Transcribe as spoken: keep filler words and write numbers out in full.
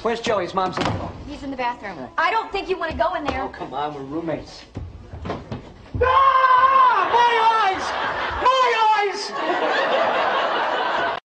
Where's Joey's mom's on the phone? He's in the bathroom. I don't think you want to go in there. Oh, come on, we're roommates.